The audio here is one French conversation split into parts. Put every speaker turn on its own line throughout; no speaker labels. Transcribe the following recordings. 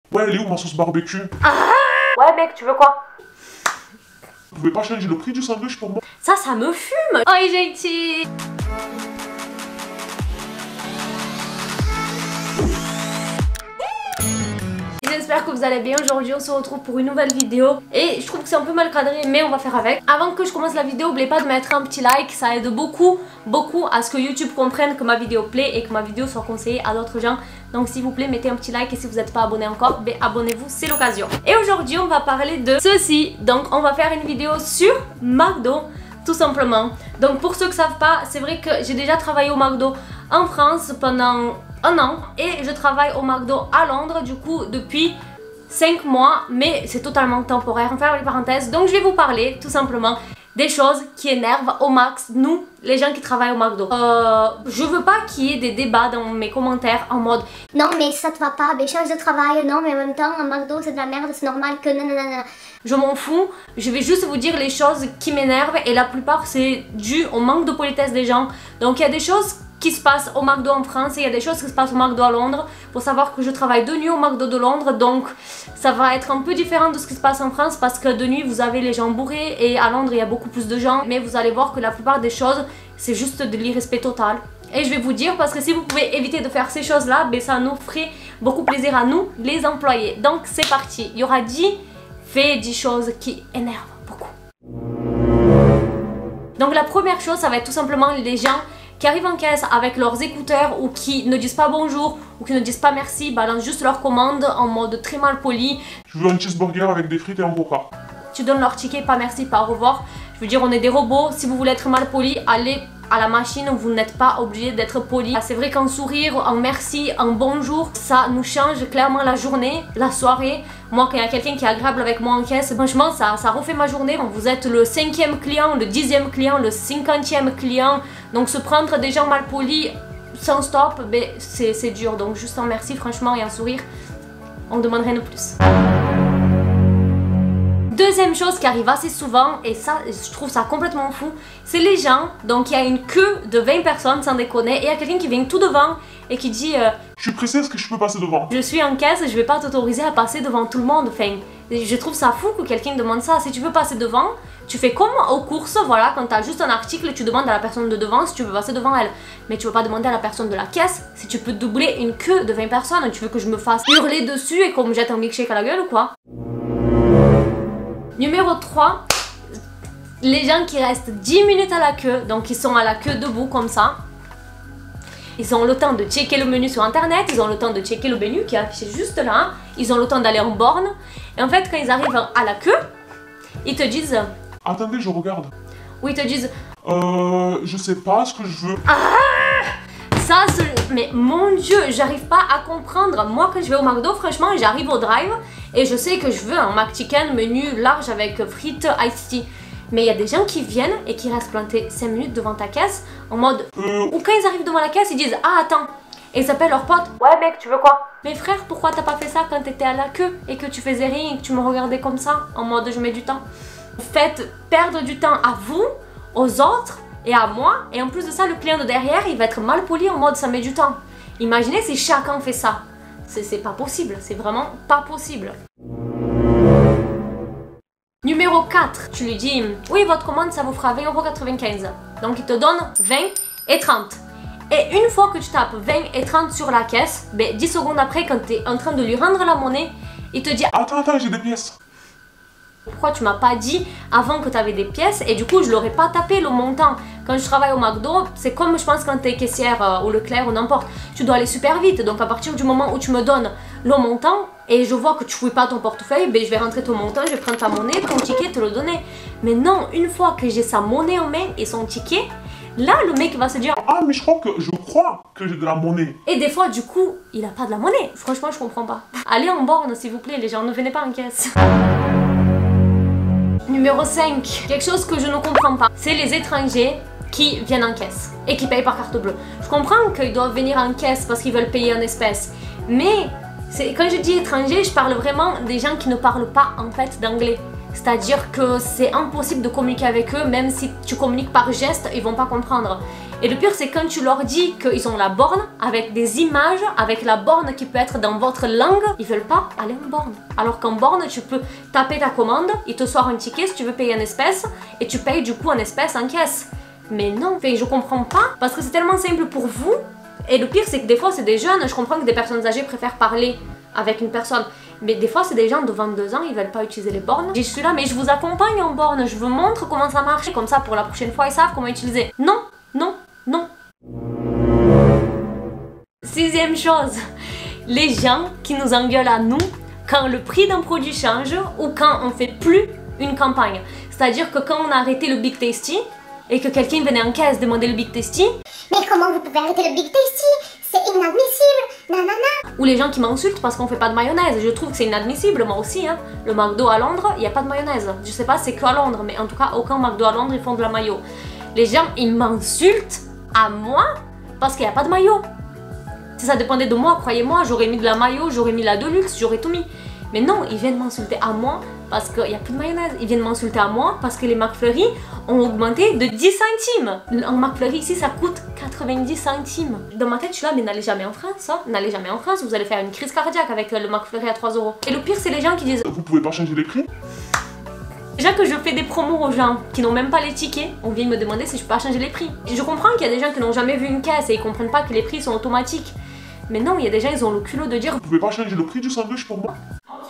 Ouais, elle est où ma sauce barbecue?
Ouais mec, tu veux quoi?
Vous pouvez pas changer le prix du sandwich pour moi?
Ça me fume. Oh gente. J'espère que vous allez bien. Aujourd'hui on se retrouve pour une nouvelle vidéo et je trouve que c'est un peu mal cadré mais on va faire avec. Avant que je commence la vidéo, n'oubliez pas de mettre un petit like, ça aide beaucoup à ce que YouTube comprenne que ma vidéo plaît et que ma vidéo soit conseillée à d'autres gens. Donc s'il vous plaît mettez un petit like et si vous n'êtes pas abonné encore, ben abonnez-vous, c'est l'occasion. Et aujourd'hui on va parler de ceci. Donc on va faire une vidéo sur McDo tout simplement. Donc pour ceux qui ne savent pas, c'est vrai que j'ai déjà travaillé au McDo en France pendant un an et je travaille au McDo à Londres du coup depuis 5 mois, mais c'est totalement temporaire, on ferme les parenthèses. Donc je vais vous parler tout simplement des choses qui énervent au max nous, les gens qui travaillent au McDo. Je veux pas qu'il y ait des débats dans mes commentaires en mode
non mais ça te va pas, ben change de travail, non mais en même temps un McDo c'est de la merde, c'est normal que nanana.
Je m'en fous, je vais juste vous dire les choses qui m'énervent et la plupart c'est dû au manque de politesse des gens. Donc il y a des choses qui se passent au McDo en France et il y a des choses qui se passent au McDo à Londres. Faut savoir que je travaille de nuit au McDo de Londres, donc ça va être un peu différent de ce qui se passe en France parce que de nuit vous avez les gens bourrés et à Londres il y a beaucoup plus de gens. Mais vous allez voir que la plupart des choses c'est juste de l'irrespect total. Et je vais vous dire parce que si vous pouvez éviter de faire ces choses là, ben ça nous ferait beaucoup plaisir à nous les employés. Donc c'est parti, il y aura 10 faits, 10 choses qui énervent beaucoup. Donc la première chose ça va être tout simplement les gens qui arrivent en caisse avec leurs écouteurs ou qui ne disent pas bonjour ou qui ne disent pas merci, balancent juste leur commande en mode très mal poli.
Je veux un cheeseburger avec des frites et un coca.
Tu donnes leur ticket, pas merci, pas au revoir. Je veux dire, on est des robots, si vous voulez être mal poli, allez à la machine, vous n'êtes pas obligé d'être poli. C'est vrai qu'un sourire, un merci, un bonjour, ça nous change clairement la journée, la soirée. Moi, quand il y a quelqu'un qui est agréable avec moi en caisse, franchement, ça refait ma journée. Donc, vous êtes le 5e client, le 10e client, le 50e client. Donc, se prendre des gens mal polis sans stop, ben, c'est dur. Donc, juste un merci, franchement, et un sourire, on ne demande rien de plus. Deuxième chose qui arrive assez souvent, et ça je trouve ça complètement fou, c'est les gens, donc il y a une queue de 20 personnes sans déconner, et il y a quelqu'un qui vient tout devant et qui dit
je suis pressé, est-ce que je peux passer devant?
je suis en caisse, je vais pas t'autoriser à passer devant tout le monde. Enfin, je trouve ça fou que quelqu'un demande ça. Si tu veux passer devant, tu fais comme aux courses, voilà, quand tu as juste un article, tu demandes à la personne de devant si tu veux passer devant elle. Mais tu veux pas demander à la personne de la caisse si tu peux doubler une queue de 20 personnes. Tu veux que je me fasse hurler dessus et qu'on me jette un milkshake à la gueule ou quoi? Numéro 3, les gens qui restent 10 minutes à la queue, donc ils sont à la queue debout comme ça. Ils ont le temps de checker le menu sur internet, ils ont le temps de checker le menu qui est affiché juste là, ils ont le temps d'aller en borne. Et en fait quand ils arrivent à la queue, ils te disent...
Attendez, je regarde.
Ou ils te disent...
je sais pas ce que je veux.
Ça, mais mon dieu, j'arrive pas à comprendre. Moi quand je vais au McDo, franchement, j'arrive au drive et je sais que je veux un McChicken menu large avec frites, iced tea. Mais il y a des gens qui viennent et qui restent plantés 5 minutes devant ta caisse en mode... Ou quand ils arrivent devant la caisse, ils disent ah attends. Et ils appellent leur pote. Ouais mec, tu veux quoi? Mais frère, pourquoi t'as pas fait ça quand t'étais à la queue et que tu faisais rien et que tu me regardais comme ça en mode je mets du temps? Vous faites perdre du temps à vous, aux autres et à moi, et en plus de ça le client de derrière il va être mal poli en mode ça met du temps. Imaginez si chacun fait ça. C'est pas possible, c'est vraiment pas possible. Numéro 4, tu lui dis oui votre commande ça vous fera 20,95 €. Donc il te donne 20 et 30. Et une fois que tu tapes 20 et 30 sur la caisse, ben 10 secondes après quand tu es en train de lui rendre la monnaie, il te dit
attends, j'ai des pièces.
Pourquoi tu m'as pas dit avant que tu avais des pièces? Et du coup je l'aurais pas tapé le montant. Quand je travaille au McDo, c'est comme je pense quand tu es caissière au Leclerc ou n'importe. Tu dois aller super vite, donc à partir du moment où tu me donnes le montant et je vois que tu fouilles pas ton portefeuille, ben je vais rentrer ton montant, je vais prendre ta monnaie, ton ticket, te le donner. Mais non, une fois que j'ai sa monnaie en main et son ticket, là le mec va se dire
ah mais je crois que j'ai de la monnaie.
Et des fois du coup il a pas de la monnaie. Franchement je comprends pas. Allez en borne s'il vous plaît les gens, ne venez pas en caisse. Numéro 5, quelque chose que je ne comprends pas, c'est les étrangers qui viennent en caisse et qui payent par carte bleue. Je comprends qu'ils doivent venir en caisse parce qu'ils veulent payer en espèces, mais quand je dis étrangers, je parle vraiment des gens qui ne parlent pas en fait d'anglais. C'est-à-dire que c'est impossible de communiquer avec eux, même si tu communiques par geste, ils vont pas comprendre. Et le pire c'est quand tu leur dis qu'ils ont la borne avec des images, avec la borne qui peut être dans votre langue, ils veulent pas aller en borne. Alors qu'en borne tu peux taper ta commande, ils te sortent un ticket si tu veux payer en espèces et tu payes du coup en espèces en caisse. Mais non, enfin, je comprends pas parce que c'est tellement simple pour vous. Et le pire c'est que des fois c'est des jeunes, je comprends que des personnes âgées préfèrent parler avec une personne. Mais des fois c'est des gens de 22 ans, ils veulent pas utiliser les bornes. Je suis là mais je vous accompagne en borne, je vous montre comment ça marche. Comme ça pour la prochaine fois ils savent comment utiliser. Non, non, non. Sixième chose, les gens qui nous engueulent à nous quand le prix d'un produit change ou quand on fait plus une campagne. C'est-à-dire que quand on a arrêté le Big Tasty et que quelqu'un venait en caisse demander le Big Tasty.
Mais comment vous pouvez arrêter le Big Tasty? C'est inadmissible, nanana.
Ou les gens qui m'insultent parce qu'on fait pas de mayonnaise. Je trouve que c'est inadmissible, moi aussi. Hein. Le McDo à Londres, il n'y a pas de mayonnaise. Je sais pas c'est qu'à Londres, mais en tout cas, aucun McDo à Londres, ils font de la mayo. Les gens, ils m'insultent à moi parce qu'il n'y a pas de mayo. Si ça dépendait de moi, croyez-moi, j'aurais mis de la mayo, j'aurais mis la Deluxe, j'aurais tout mis. Mais non, ils viennent m'insulter à moi parce qu'il n'y a plus de mayonnaise. Ils viennent m'insulter à moi parce que les McFlurry ont augmenté de 10 centimes. Un McFlurry ici, ça coûte 90 centimes. Dans ma tête, je suis là, mais n'allez jamais en France, hein. N'allez jamais en France, vous allez faire une crise cardiaque avec le McFlurry à 3 €. Et le pire, c'est les gens qui disent...
Vous pouvez pas changer les prix?
Déjà que je fais des promos aux gens qui n'ont même pas les tickets, on vient me demander si je peux pas changer les prix. Je comprends qu'il y a des gens qui n'ont jamais vu une caisse et ils comprennent pas que les prix sont automatiques. Mais non, il y a des gens, ils ont le culot de dire...
Vous pouvez pas changer le prix du sandwich pour moi?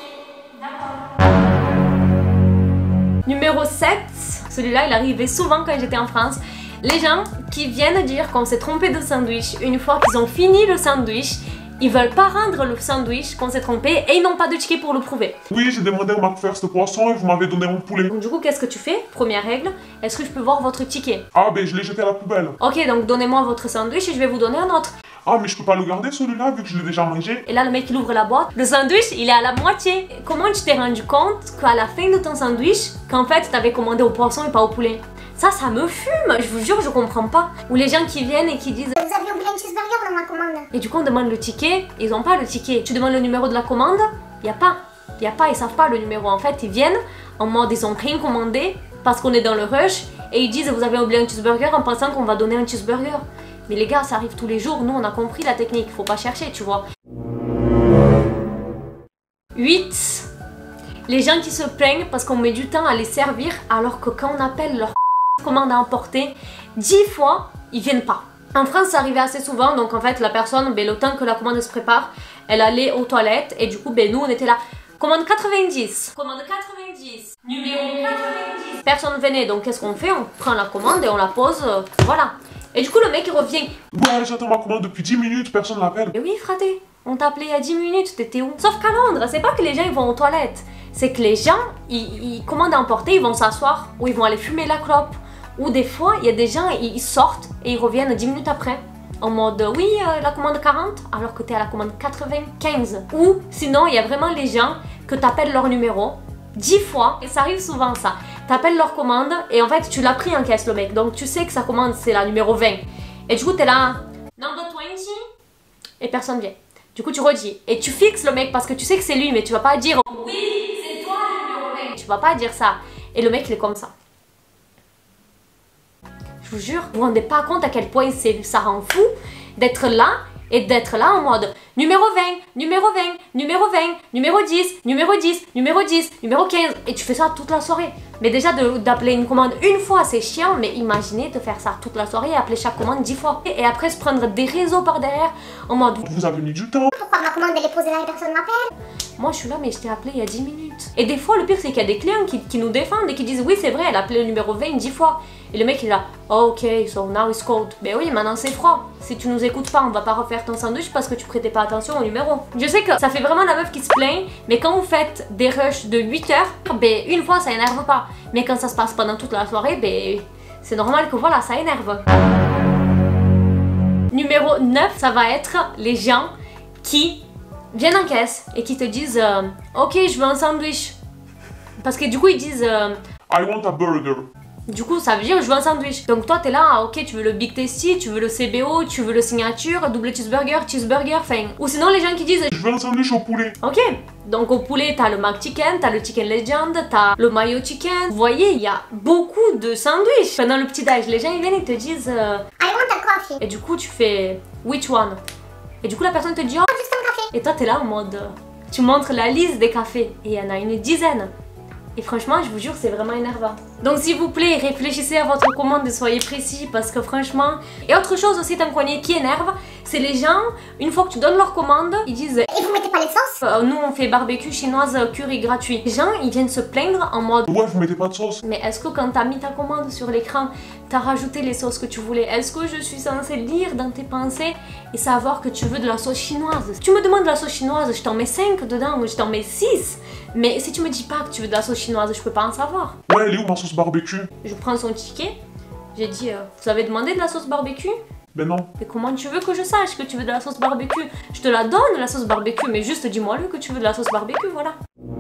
Numéro 7, celui-là il arrivait souvent quand j'étais en France. Les gens qui viennent dire qu'on s'est trompé de sandwich une fois qu'ils ont fini le sandwich, ils veulent pas rendre le sandwich qu'on s'est trompé et ils n'ont pas de ticket pour le prouver.
Oui, j'ai demandé au McFirst poisson et vous m'avez donné mon poulet.
Donc du coup, qu'est-ce que tu fais? Première règle, est-ce que je peux voir votre ticket?
Ah ben je l'ai jeté à la poubelle.
Ok, donc donnez-moi votre sandwich et je vais vous donner un autre.
Ah mais je peux pas le garder celui-là vu que je l'ai déjà mangé.
Et là le mec il ouvre la boîte, le sandwich il est à la moitié. Comment tu t'es rendu compte qu'à la fin de ton sandwich, qu'en fait t'avais commandé au poisson et pas au poulet? Ça me fume, je vous jure je comprends pas. Ou les gens qui viennent et qui disent...
Vous avez oublié un cheeseburger dans ma commande.
Et du coup on demande le ticket, ils ont pas le ticket. Tu demandes le numéro de la commande, y a pas, ils savent pas le numéro. En fait ils viennent en mode ils ont rien commandé parce qu'on est dans le rush et ils disent vous avez oublié un cheeseburger en pensant qu'on va donner un cheeseburger. Mais les gars, ça arrive tous les jours, nous on a compris la technique, faut pas chercher, tu vois. 8. Les gens qui se plaignent parce qu'on met du temps à les servir alors que quand on appelle leur commande à emporter, 10 fois, ils viennent pas. En France, ça arrivait assez souvent, donc en fait la personne, le temps que la commande se prépare, elle allait aux toilettes et du coup, nous on était là. Commande 90. Commande 90. Numéro 90. Personne venait, donc qu'est-ce qu'on fait? On prend la commande et on la pose, voilà. Et du coup le mec il revient.
Ouais j'attends ma commande depuis 10 minutes, personne l'appelle.
Et oui fraté, on t'a appelé il y a 10 minutes, t'étais où? Sauf qu'à Londres, c'est pas que les gens ils vont aux toilettes. C'est que les gens, ils commandent à emporter, ils vont s'asseoir, ou ils vont aller fumer la clope. Ou des fois, il y a des gens, ils sortent et ils reviennent 10 minutes après. En mode, oui, la commande 40, alors que t'es à la commande 95. Ou sinon, il y a vraiment les gens que t'appelles leur numéro 10 fois, et ça arrive souvent ça. T'appelles leur commande et en fait tu l'as pris en caisse le mec, donc tu sais que sa commande c'est la numéro 20. Et du coup t'es là, number 20, et personne vient. Du coup tu redis, et tu fixes le mec parce que tu sais que c'est lui, mais tu vas pas dire oui c'est toi le numéro 20. Tu vas pas dire ça. Et le mec il est comme ça. Je vous jure, vous vous rendez pas compte à quel point ça rend fou d'être là. Et d'être là en mode numéro 20, numéro 20, numéro 20, numéro 10, numéro 10, numéro 10, numéro 15. Et tu fais ça toute la soirée. Mais déjà d'appeler une commande une fois c'est chiant, mais imaginez de faire ça toute la soirée et appeler chaque commande 10 fois. Et après se prendre des réseaux par derrière en mode
vous avez mis du temps.
Pourquoi ma commande elle est posée là et personne m'appelle?
moi je suis là mais je t'ai appelé il y a 10 minutes. Et des fois le pire c'est qu'il y a des clients qui nous défendent et qui disent oui c'est vrai elle a appelé le numéro 20 10 fois. Et le mec il est là, oh, ok, so now it's cold. Ben oui, maintenant c'est froid. Si tu nous écoutes pas, on va pas refaire ton sandwich parce que tu prêtais pas attention au numéro. Je sais que ça fait vraiment la meuf qui se plaint, mais quand vous faites des rushs de 8 heures, ben une fois ça énerve pas. Mais quand ça se passe pendant toute la soirée, ben c'est normal que voilà, ça énerve. Numéro 9, ça va être les gens qui viennent en caisse et qui te disent ok, je veux un sandwich. Parce que du coup ils disent
I want a burger.
Du coup, ça veut dire je veux un sandwich. Donc toi, t'es là, ah, ok, tu veux le Big Tasty, tu veux le CBO, tu veux le signature, double cheeseburger, enfin. Ou sinon, les gens qui disent
je veux un sandwich au poulet.
Ok, donc au poulet, t'as le McChicken, t'as le Chicken Legend, t'as le Mayo Chicken. Vous voyez, il y a beaucoup de sandwichs. Pendant le petit déj, les gens ils viennent et te disent
I want a café.
Et du coup, tu fais which one? Et du coup, la personne te dit oh,
Juste un café.
et toi, t'es là en mode. Tu montres la liste des cafés et il y en a une dizaine. Et franchement, je vous jure, c'est vraiment énervant. Donc s'il vous plaît, réfléchissez à votre commande et soyez précis parce que franchement... Et autre chose aussi, t'en connais qui énerve, c'est les gens, une fois que tu donnes leur commande, ils disent
Et vous mettez pas les sauces?
nous on fait barbecue chinoise curry gratuit. Les gens, ils viennent se plaindre en mode
Ouais, vous mettez pas de sauce.
mais est-ce que quand t'as mis ta commande sur l'écran, t'as rajouté les sauces que tu voulais? Est-ce que je suis censée lire dans tes pensées et savoir que tu veux de la sauce chinoise? Si tu me demandes de la sauce chinoise, je t'en mets 5 dedans, je t'en mets 6. Mais si tu me dis pas que tu veux de la sauce chinoise, je peux pas en savoir.
Ouais, elle est où ma sauce barbecue?
Je prends son ticket, j'ai dit vous avez demandé de la sauce barbecue?
Ben non.
Et comment tu veux que je sache que tu veux de la sauce barbecue? Je te la donne la sauce barbecue, mais juste dis-moi-le que tu veux de la sauce barbecue, voilà.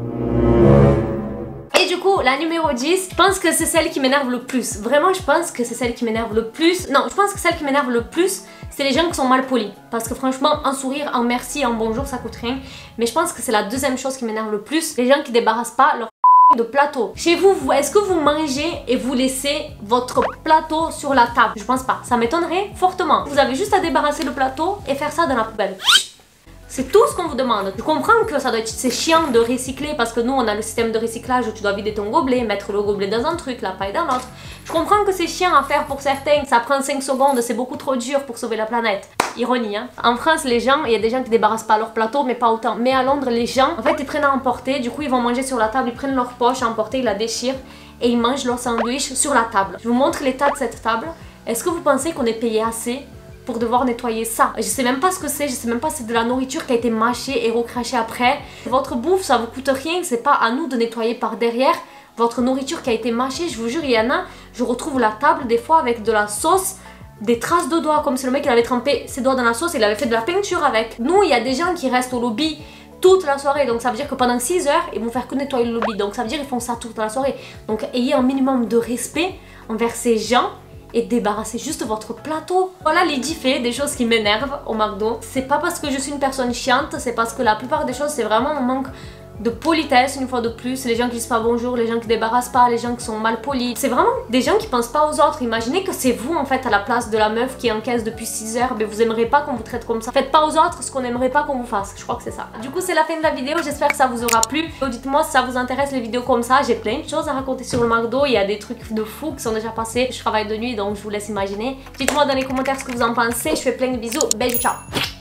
Et du coup, la numéro 10, je pense que c'est celle qui m'énerve le plus. Vraiment, je pense que c'est celle qui m'énerve le plus. Non, je pense que celle qui m'énerve le plus, c'est les gens qui sont mal polis. Parce que franchement, un sourire, un merci, un bonjour, ça coûte rien. Mais je pense que c'est la deuxième chose qui m'énerve le plus. Les gens qui débarrassent pas leur de plateau. Chez vous, est-ce que vous mangez et vous laissez votre plateau sur la table? Je pense pas. Ça m'étonnerait fortement. Vous avez juste à débarrasser le plateau et faire ça dans la poubelle. C'est tout ce qu'on vous demande. Je comprends que ça doit être c'est chiant de recycler parce que nous on a le système de recyclage où tu dois vider ton gobelet, mettre le gobelet dans un truc, la paille dans l'autre. Je comprends que c'est chiant à faire pour certains, ça prend 5 secondes, c'est beaucoup trop dur pour sauver la planète. Ironie hein. En France les gens, il y a des gens qui débarrassent pas leur plateau mais pas autant. Mais à Londres les gens, en fait ils prennent à emporter, du coup ils vont manger sur la table, ils prennent leur poche à emporter, ils la déchirent et ils mangent leur sandwich sur la table. Je vous montre l'état de cette table. Est-ce que vous pensez qu'on est payé assez pour devoir nettoyer ça? Je sais même pas ce que c'est, je sais même pas si c'est de la nourriture qui a été mâchée et recrachée après. Votre bouffe ça vous coûte rien, c'est pas à nous de nettoyer par derrière votre nourriture qui a été mâchée. Je vous jure, il y en a, je retrouve la table des fois avec de la sauce, des traces de doigts, comme si le mec il avait trempé ses doigts dans la sauce et il avait fait de la peinture avec. Nous il y a des gens qui restent au lobby toute la soirée, donc ça veut dire que pendant 6 heures ils vont faire que nettoyer le lobby, donc ça veut dire qu'ils font ça toute la soirée. Donc ayez un minimum de respect envers ces gens et débarrassez juste votre plateau. Voilà les 10 faits des choses qui m'énervent au McDo. C'est pas parce que je suis une personne chiante, c'est parce que la plupart des choses c'est vraiment un manque de politesse une fois de plus. Les gens qui disent pas bonjour, les gens qui débarrassent pas, les gens qui sont mal polis. C'est vraiment des gens qui pensent pas aux autres. Imaginez que c'est vous en fait à la place de la meuf qui encaisse depuis 6 heures, mais vous aimerez pas qu'on vous traite comme ça. Faites pas aux autres ce qu'on aimerait pas qu'on vous fasse. Je crois que c'est ça. Du coup c'est la fin de la vidéo, j'espère que ça vous aura plu. Dites-moi si ça vous intéresse les vidéos comme ça. J'ai plein de choses à raconter sur le McDo. Il y a des trucs de fou qui sont déjà passés. Je travaille de nuit donc je vous laisse imaginer. Dites-moi dans les commentaires ce que vous en pensez. Je fais plein de bisous. Bye, ciao.